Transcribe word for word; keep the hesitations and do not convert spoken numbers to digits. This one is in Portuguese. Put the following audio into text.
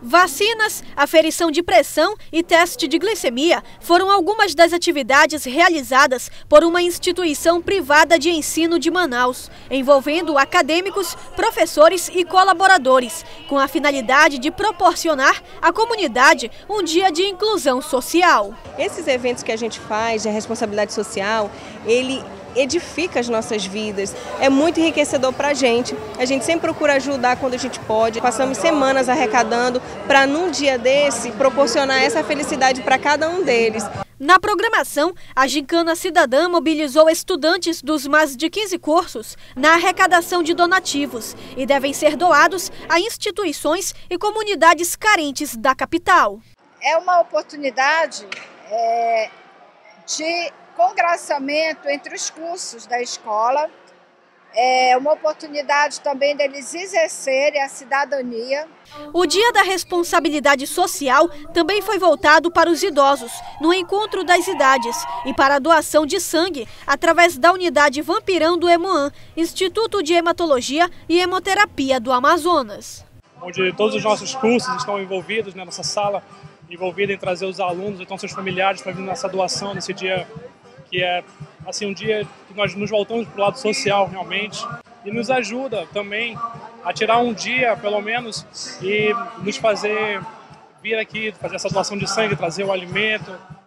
Vacinas, aferição de pressão e teste de glicemia foram algumas das atividades realizadas por uma instituição privada de ensino de Manaus, envolvendo acadêmicos, professores e colaboradores, com a finalidade de proporcionar à comunidade um dia de inclusão social. Esses eventos que a gente faz de responsabilidade social, ele edifica as nossas vidas, é muito enriquecedor para a gente. A gente sempre procura ajudar quando a gente pode. Passamos semanas arrecadando para, num dia desse, proporcionar essa felicidade para cada um deles. Na programação, a Gincana Cidadã mobilizou estudantes dos mais de quinze cursos na arrecadação de donativos e devem ser doados a instituições e comunidades carentes da capital. É uma oportunidade é, de congraçamento entre os cursos da escola, é uma oportunidade também deles exercerem a cidadania. O Dia da Responsabilidade Social também foi voltado para os idosos, no Encontro das Idades, e para a doação de sangue através da unidade Vampirão do Hemoan, Instituto de Hematologia e Hemoterapia do Amazonas. Onde todos os nossos cursos estão envolvidos, né, nossa sala envolvida em trazer os alunos, então seus familiares para vir nessa doação, nesse dia que é assim, um dia que nós nos voltamos para o lado social realmente, e nos ajuda também a tirar um dia, pelo menos, e nos fazer vir aqui, fazer essa doação de sangue, trazer o alimento,